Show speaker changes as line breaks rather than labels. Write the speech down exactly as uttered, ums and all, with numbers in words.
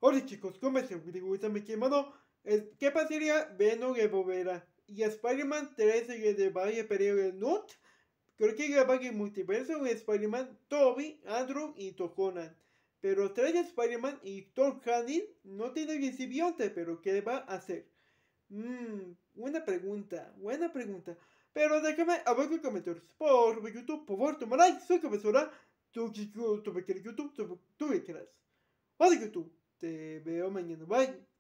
Hola chicos, ¿cómo están? Me quemado. ¿Qué pasaría? Venom de Bovera y Spider-Man tres de Valle Período Nut. Creo que graba en multiverso de Spider-Man, Toby, Andrew y Tokonan. Pero tres de Spider-Man y Tom Hardy no tienen el simbionte, pero ¿qué va a hacer? Mmm, buena pregunta, buena pregunta. Pero déjame abajo en comentarios por YouTube, por favor, toma like, suscríbete, tú que YouTube, tú que YouTube, tú que quieras. Hola YouTube, te veo mañana, bye.